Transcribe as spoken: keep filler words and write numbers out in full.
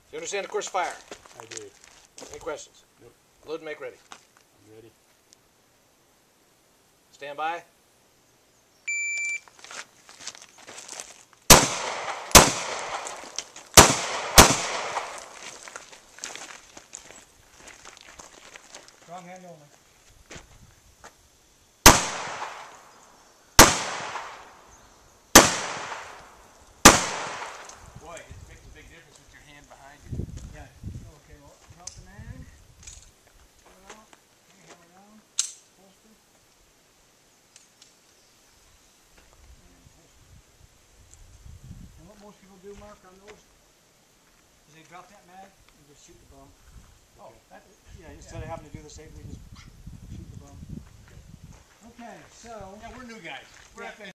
You understand the course of fire? I do. Any questions? Nope. Load and make ready. I'm ready. Stand by. Wrong hand only. Boy, it makes a big difference with your hand behind you. Yeah. Okay, well, drop the mag. Pull it out. Okay, hammer down. Holster. And holster. And what most people do, Mark, on those is they drop that mag and just shoot the bum. Oh, That, yeah, instead of having to do the same, they just shoot the bum. Okay, so. yeah, we're new guys. We're Yeah. not